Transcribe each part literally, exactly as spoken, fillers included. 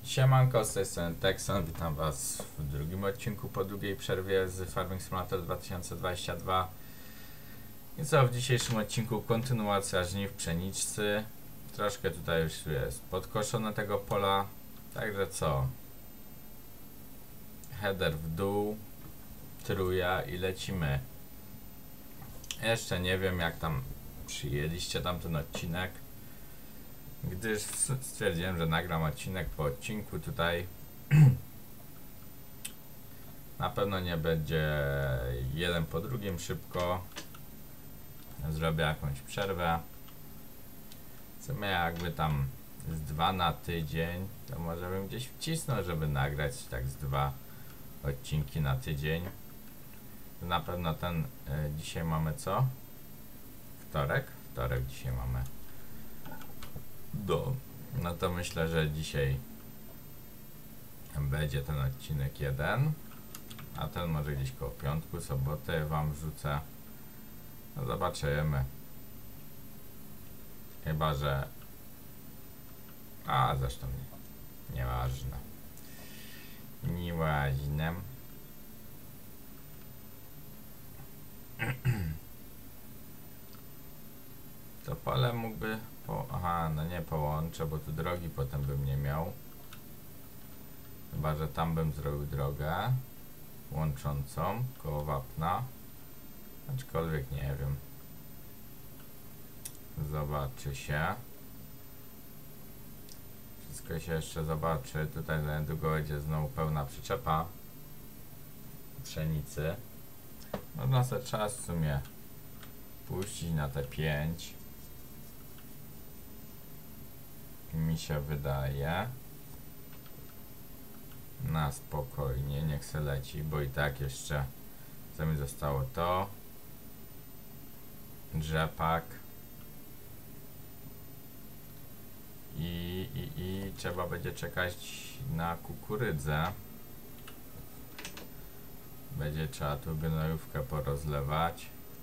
Siemanko, z tej strony Texon, witam was w drugim odcinku po długiej przerwie z Farming Simulator dwa tysiące dwadzieścia dwa. I co, w dzisiejszym odcinku kontynuacja żniw pszenicy. Troszkę tutaj już jest podkoszone tego pola, także co? Header w dół, truja i lecimy. Jeszcze nie wiem, jak tam przyjęliście tamten odcinek, gdyż stwierdziłem, że nagram odcinek po odcinku tutaj. Na pewno nie będzie jeden po drugim szybko. Zrobię jakąś przerwę. W sumie jakby tam z dwa na tydzień, to może bym gdzieś wcisnął, żeby nagrać tak z dwa odcinki na tydzień. Na pewno ten, y, dzisiaj mamy co? Wtorek? Wtorek dzisiaj mamy. Do. No to myślę, że dzisiaj będzie ten odcinek jeden, a ten może gdzieś koło piątku, soboty wam wrzucę. No zobaczymy. Chyba, że a zresztą nie, nieważne. Nieważne. To pole mógłby po... Aha, no nie połączę, bo tu drogi potem bym nie miał. Chyba, że tam bym zrobił drogę łączącą koło wapna. Aczkolwiek nie wiem. Zobaczy się. Wszystko się jeszcze zobaczy. Tutaj za niedługo będzie znowu pełna przyczepa pszenicy. Można sobie czas w sumie puścić na te pięć. Mi się wydaje. Na spokojnie, niech se leci, bo i tak jeszcze co mi zostało to rzepak i, i, i trzeba będzie czekać na kukurydzę. Będzie trzeba tu gnojówkę porozlewać.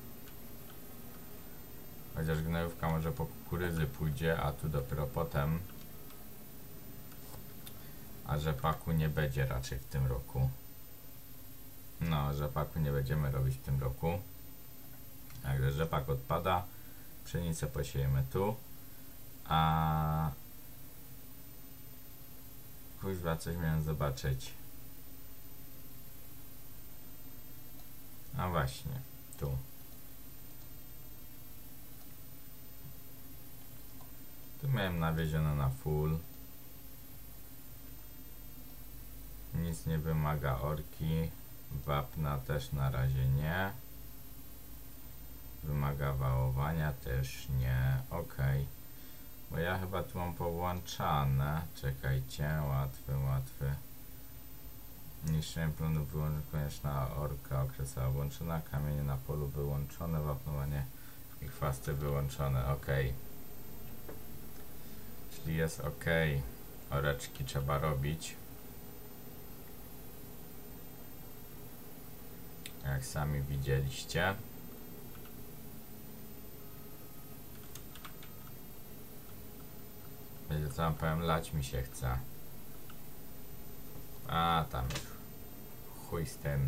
Chociaż gnojówka może po kukurydzy pójdzie, a tu dopiero potem. A rzepaku nie będzie raczej w tym roku. No, rzepaku nie będziemy robić w tym roku. Także rzepak odpada. Pszenicę posiejemy tu. A... Kuźwa, coś miałem zobaczyć. A właśnie, tu. Tu miałem nawiezione na full. Nic nie wymaga orki. Wapna też na razie nie. Wymaga wałowania też nie. Ok. Bo ja chyba tu mam powłączane. Czekajcie. Łatwy, łatwy. Niszczenie plonu wyłączone. Konieczna orka okresowa włączona. Kamienie na polu wyłączone. Wapnowanie i chwasty wyłączone. Ok. Czyli jest ok. Oreczki trzeba robić. Jak sami widzieliście. Wiecie co wam powiem, lać mi się chce. A tam już chuj z tym.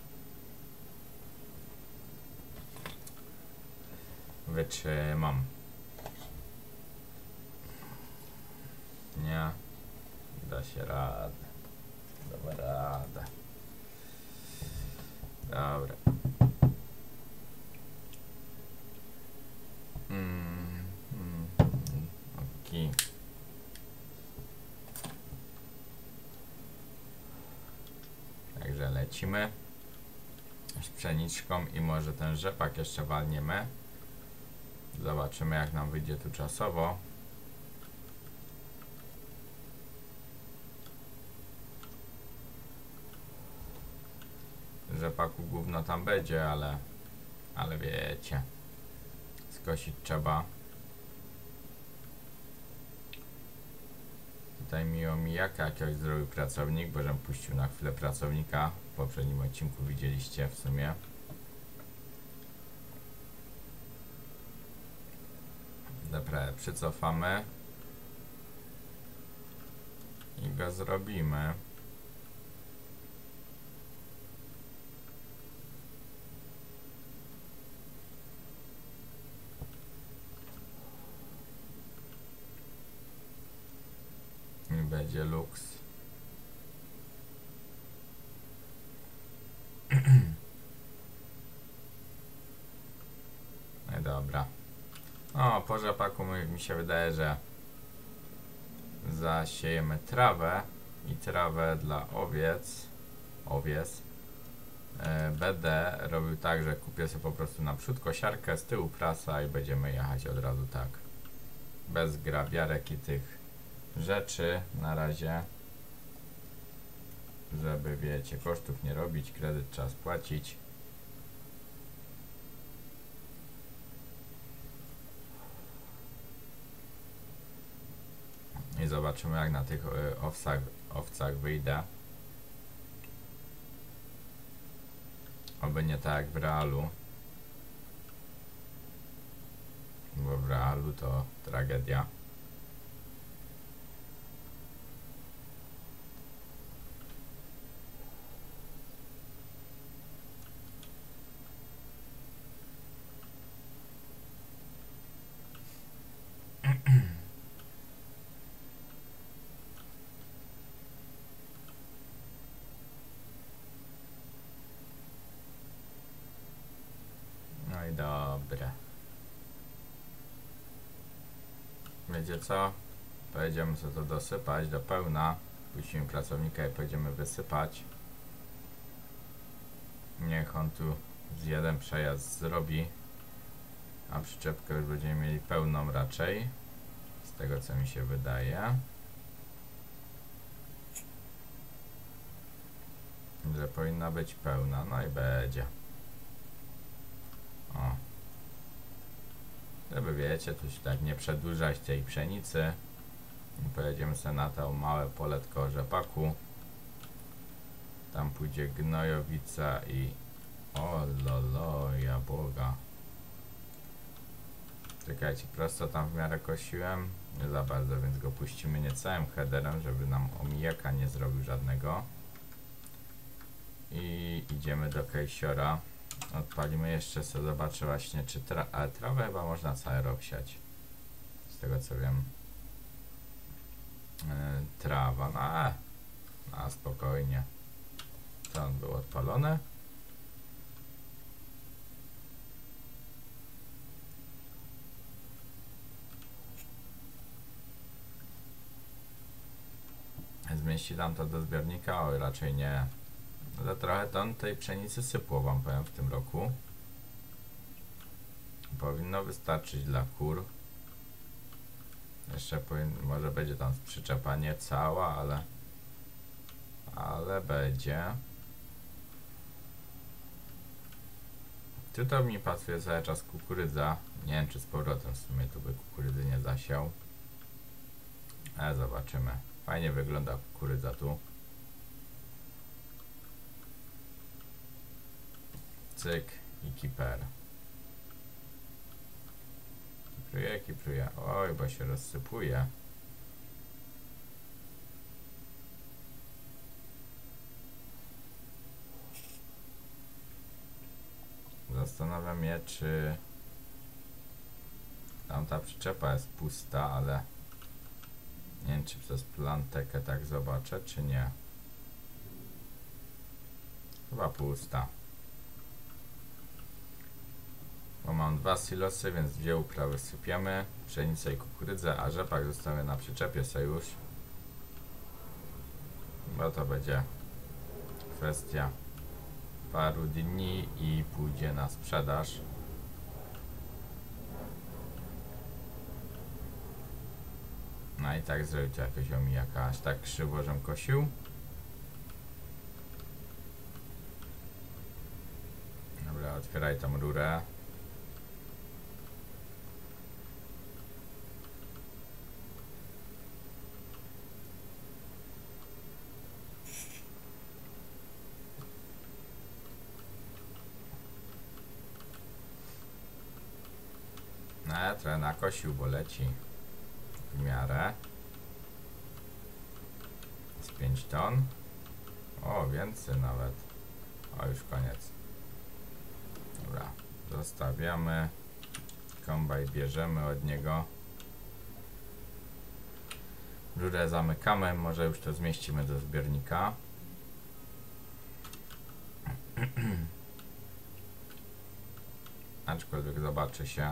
Wytrzymam. Nie. Da się radę. Dobra radę. Dobra. Mm, mm, mm, ok. Także lecimy z pszeniczką i może ten rzepak jeszcze walniemy. Zobaczymy, jak nam wyjdzie tu czasowo. Rzepaku gówno tam będzie, ale ale wiecie, skosić trzeba. Tutaj miło mijaka jakiegoś zrobił pracownik, bo żem puścił na chwilę pracownika. W poprzednim odcinku widzieliście w sumie. Dobra, przycofamy. i go zrobimy. I będzie luks. No i dobra. O, po rzepaku mi, mi się wydaje, że zasiejemy trawę i trawę dla owiec. Owiec. Yy, będę robił tak, że kupię sobie po prostu naprzód kosiarkę, z tyłu prasa i będziemy jechać od razu tak. Bez grabiarek i tych rzeczy na razie. Żeby, wiecie, kosztów nie robić, kredyt trzeba spłacić. I zobaczymy, jak na tych y, owcach, owcach wyjdę. Oby nie tak jak w realu. Bo w realu to tragedia. No i dobre. Wiecie co? Pojedziemy sobie to dosypać do pełna. Puścimy pracownika i pojedziemy wysypać. Niech on tu z jeden przejazd zrobi. A przyczepkę już będziemy mieli pełną raczej. Z tego co mi się wydaje. Że powinna być pełna. No i będzie. O. Żeby wiecie, tu się tak nie przedłużać tej pszenicy. I pojedziemy sobie na to małe poletko rzepaku. Tam pójdzie gnojowica i... O lolo, ja Boga. Czekajcie, prosto tam w miarę kosiłem. Nie za bardzo, więc go puścimy nie całym headerem, żeby nam omijaka nie zrobił żadnego. I idziemy do kejsiora. Odpalimy jeszcze sobie, zobaczę właśnie, czy tra ale trawę chyba można cały rok siać. Z tego co wiem. Yy, trawa, no a, a spokojnie. To on był odpalony. Zmieści tam to do zbiornika? Oj, raczej nie. Za trochę ton tej pszenicy sypło, wam powiem, w tym roku. Powinno wystarczyć dla kur. Jeszcze może będzie tam przyczepa nie cała, ale ale będzie. Tu to mi pasuje cały czas kukurydza. Nie wiem, czy z powrotem w sumie tu by kukurydzy nie zasiał. Ale zobaczymy. Fajnie wygląda kukurydza tu. Cyk i kiper. Kipruję, kipruję. Oj, bo się rozsypuje. Zastanawiam się, czy tamta przyczepa jest pusta, ale nie wiem, czy przez plantekę tak zobaczę, czy nie. Chyba pusta. Bo mam dwa silosy, więc dwie uprawy sypiemy. Pszenicę i kukurydzę, a rzepak zostawię na przyczepie sobie już. Bo to będzie kwestia paru dni i pójdzie na sprzedaż. No i tak zrobić jakiegoś omijaka, aż tak krzywo, żem kosił. Dobra, otwieraj tą rurę. No ja trochę nakosił, bo leci w miarę. z pięć ton. O, więcej nawet. O, już koniec. Dobra, zostawiamy. Kombaj bierzemy od niego. Rurę zamykamy, może już to zmieścimy do zbiornika. Aczkolwiek zobaczy się.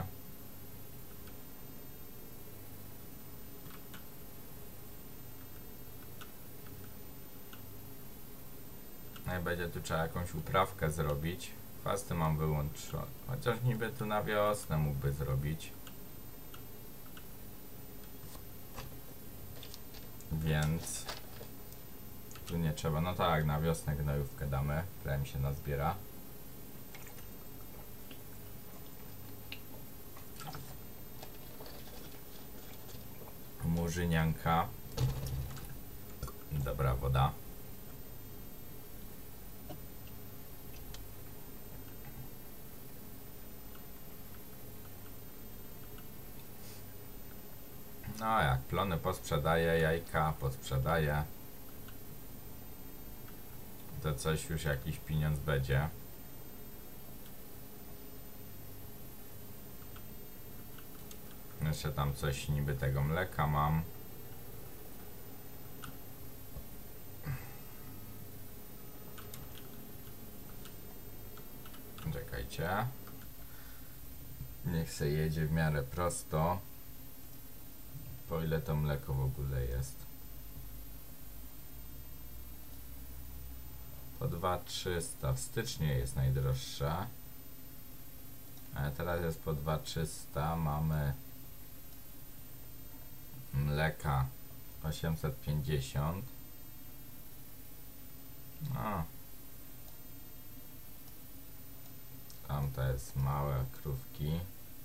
No i będzie tu trzeba jakąś uprawkę zrobić. Chwasty mam wyłączone. Chociaż niby tu na wiosnę mógłby zrobić. Więc tu nie trzeba. No tak, na wiosnę gnojówkę damy. Która mi się nazbiera. Murzynianka. Dobra woda. No jak plony posprzedaję, jajka posprzedaję, to coś już jakiś pieniądz będzie. Jeszcze tam coś niby tego mleka mam. Czekajcie. Niech se jedzie w miarę prosto. Po ile to mleko w ogóle jest? Po dwa tysiące trzysta. W styczniu jest najdroższa. Ale teraz jest po dwa tysiące trzysta. Mamy mleka osiemset pięćdziesiąt. No. Tam to jest małe krówki.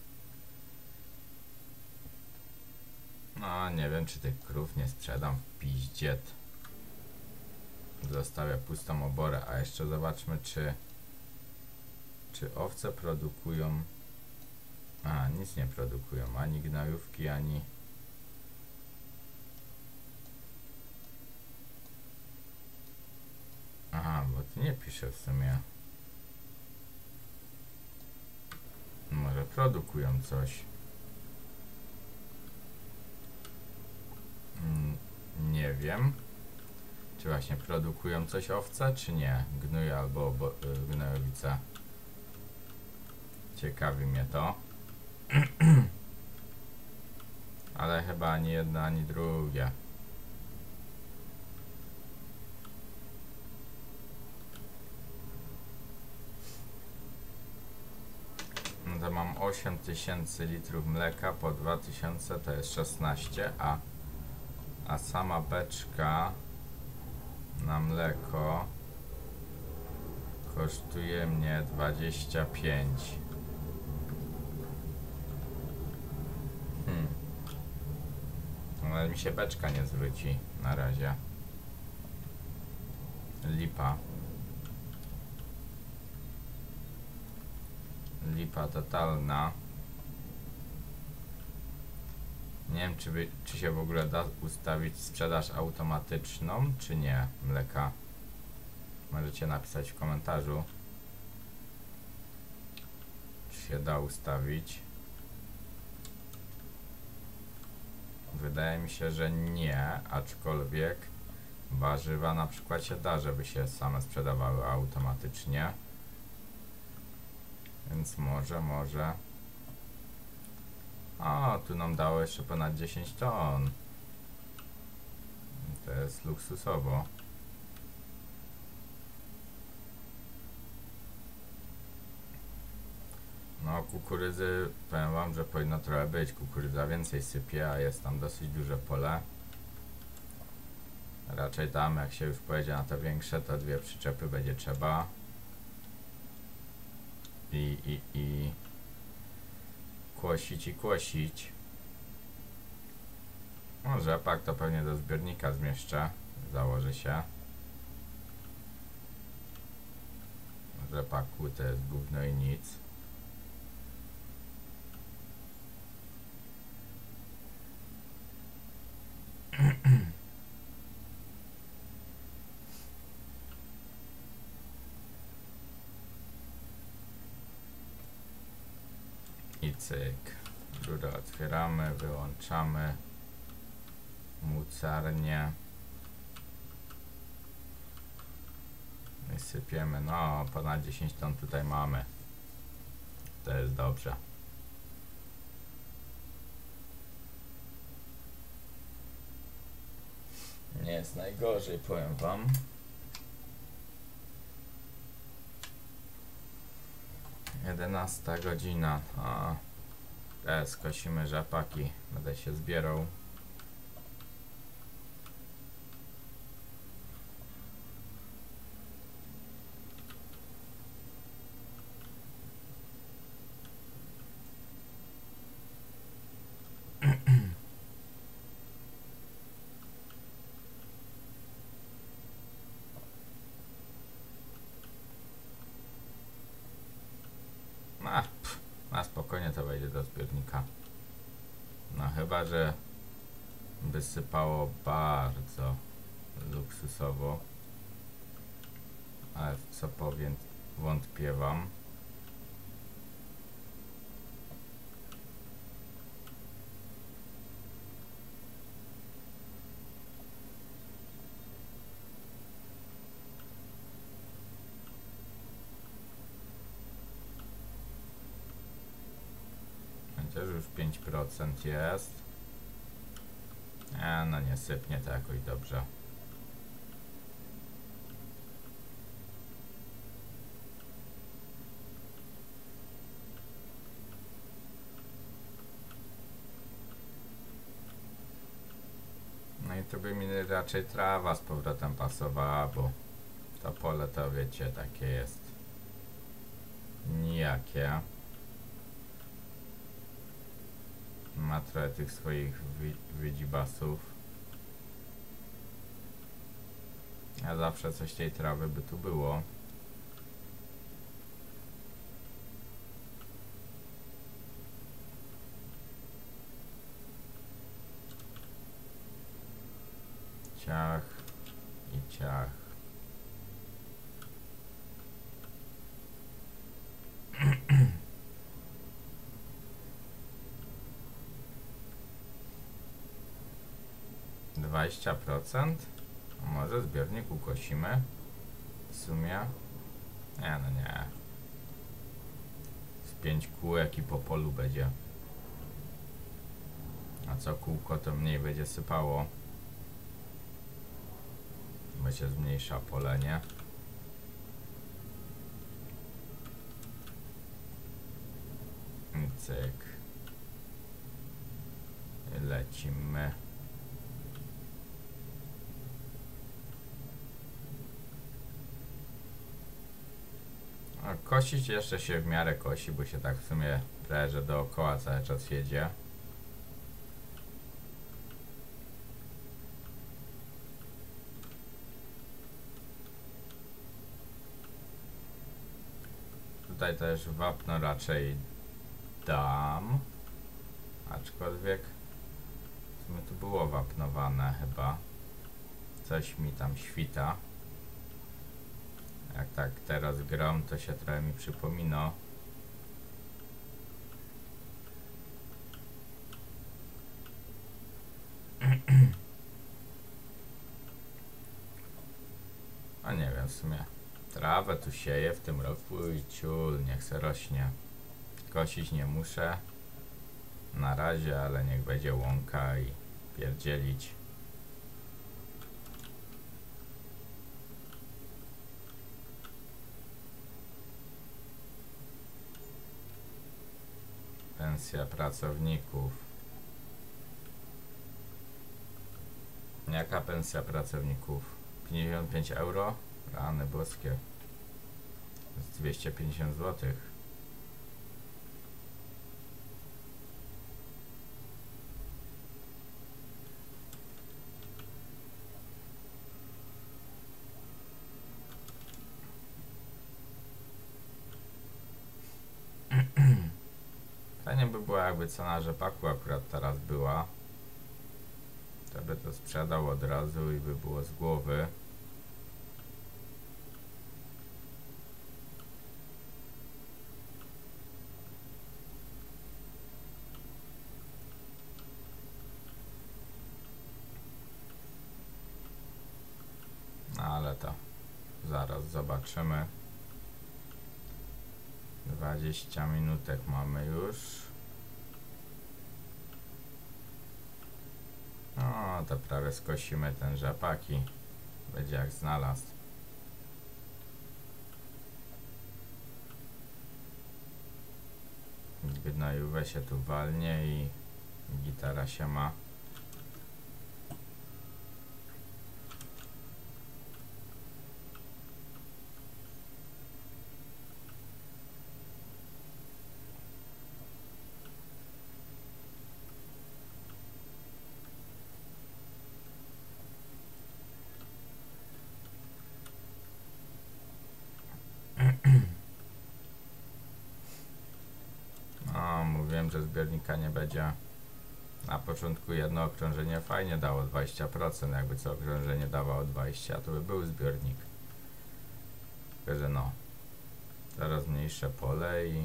No, nie wiem, czy tych krów nie sprzedam w piździet. Zostawię pustą oborę, a jeszcze zobaczmy, czy czy owce produkują. A, nic nie produkują, ani gnojówki, ani aha, bo tu nie pisze w sumie. Może produkują coś. Mm, nie wiem. Czy właśnie produkują coś owce, czy nie? Gnój albo y, gnojowice. Ciekawi mnie to. Ale chyba ani jedno, ani drugie. No to mam osiem tysięcy litrów mleka po dwa tysiące to jest szesnaście, a, a sama beczka na mleko kosztuje mnie dwadzieścia pięć. Hmm. Ale mi się beczka nie zwróci na razie. Lipa. Lipa totalna. Nie wiem, czy, by, czy się w ogóle da ustawić sprzedaż automatyczną, czy nie mleka. Możecie napisać w komentarzu, czy się da ustawić. Wydaje mi się, że nie, aczkolwiek warzywa na przykład się da, żeby się same sprzedawały automatycznie. Więc może, może. O, tu nam dało jeszcze ponad dziesięć ton. To jest luksusowo. No, kukurydzy, powiem wam, że powinno trochę być. Kukurydza więcej sypie, a jest tam dosyć duże pole. Raczej tam, jak się już pojedzie na te większe, to dwie przyczepy będzie trzeba. I, i, i kłosić i kłosić. No, rzepak to pewnie do zbiornika zmieszczę, założy się. Rzepaku to jest gówno i nic. Cyk. Rurę otwieramy, wyłączamy. Mucarnię. I sypiemy. No, ponad dziesięć ton tutaj mamy. To jest dobrze. Nie jest najgorzej, powiem wam. jedenasta godzina. O, teraz skosimy rzepaki. Będę się zbierał. A, pff, na spokojnie to wejdzie do zbiornika. No chyba, że by sypało bardzo luksusowo. Ale w co powiem, wątpię wam. Chociaż już pięć procent jest. E, no nie sypnie to jakoś dobrze. No i tu by mi raczej trawa z powrotem pasowała, bo to pole to wiecie takie jest nijakie. Ma trochę tych swoich wy wydzibasów. A zawsze coś tej trawy by tu było. Ciach i ciach. dwadzieścia procent? Może zbiornik ukosimy? W sumie? Nie, no nie. Z pięć kółek i po polu będzie. A co kółko to mniej będzie sypało. Bo się zmniejsza pole, nie? I cyk. I lecimy. A kosić jeszcze się w miarę kosi, bo się tak w sumie prawie że dookoła cały czas jedzie. Tutaj też wapno raczej dam. Aczkolwiek w sumie tu było wapnowane chyba. Coś mi tam świta. Jak tak teraz gram, to się trochę mi przypomina. A nie wiem w sumie. Trawę tu sieję w tym roku i ciul, niech se rośnie. Kosić nie muszę. Na razie, ale niech będzie łąka i pierdzielić. Pensja pracowników. Jaka pensja pracowników? pięćdziesiąt pięć euro? Rany boskie. To jest dwieście pięćdziesiąt złotych. Fajnie by było, jakby cena rzepaku akurat teraz była. To by to sprzedał od razu i by było z głowy. ale to zaraz zobaczymy. dwadzieścia minutek mamy już. No to prawie skosimy ten rzepak i będzie jak znalazł. Gnojówę się tu walnie i gitara się ma. No, mówiłem, że zbiornika nie będzie. Na początku jedno okrążenie fajnie dało dwadzieścia procent, jakby co okrążenie dawało dwadzieścia procent, to by był zbiornik. Tylko że no, teraz mniejsze pole i,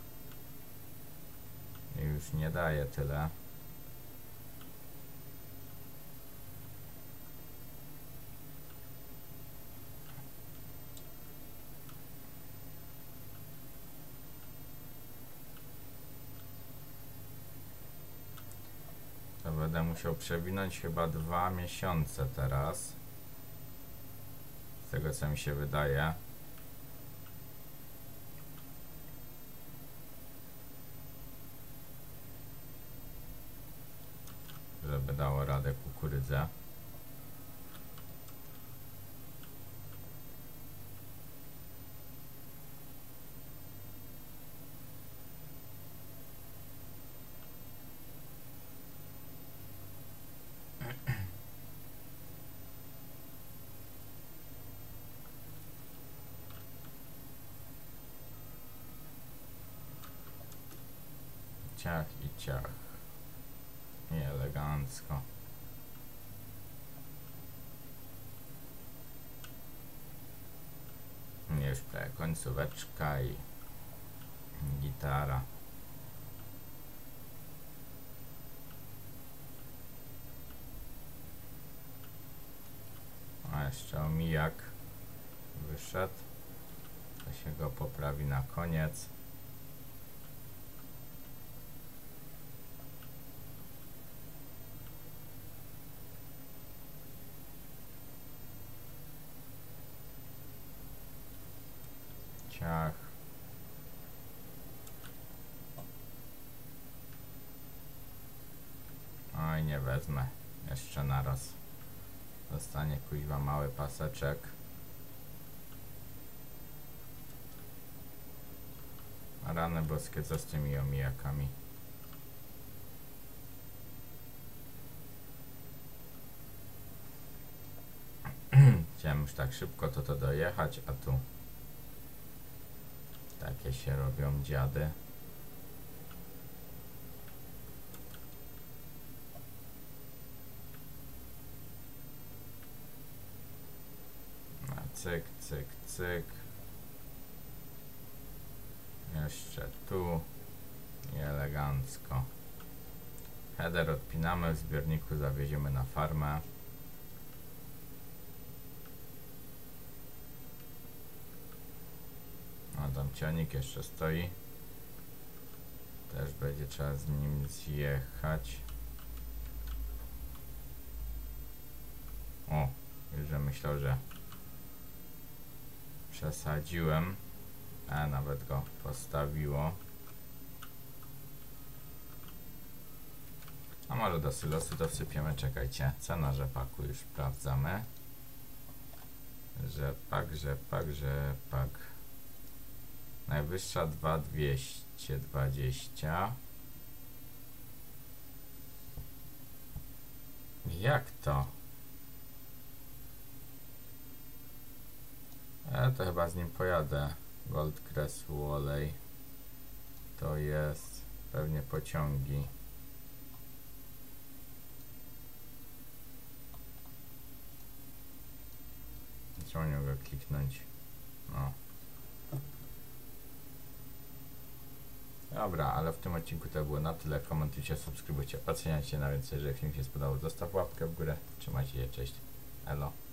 i już nie daje tyle. To będę musiał przewinąć chyba dwa miesiące teraz. Z tego co mi się wydaje. Żeby dało radę kukurydzę. Ciach i ciach. I elegancko. Już prawie końcóweczka i gitara. A jeszcze omijak wyszedł. To się go poprawi na koniec. Ciach. Oj, nie wezmę. Jeszcze naraz. Zostanie kuźwa mały paseczek. A rany boskie, co z tymi omijakami? Chciałem już tak szybko to to dojechać, a tu takie się robią dziady. No, cyk, cyk, cyk. Jeszcze tu. I elegancko. Header odpinamy, w zbiorniku zawieziemy na farmę. A tam ciągnik jeszcze stoi. Też będzie trzeba z nim zjechać. O, już że myślał, że przesadziłem. A nawet go postawiło. A może do silosu to wsypiemy, czekajcie. Cena rzepaku już sprawdzamy. Rzepak, rzepak, rzepak. Najwyższa dwa tysiące dwieście dwadzieścia. Jak to? Ja to chyba z nim pojadę. Gold Crest Walley. To jest pewnie pociągi. Trzeba nie mogę kliknąć. No. Dobra, ale w tym odcinku to było na tyle. Komentujcie, subskrybujcie, oceniajcie na więcej. Jeżeli film się spodobał, zostaw łapkę w górę. Trzymajcie się, cześć. Elo.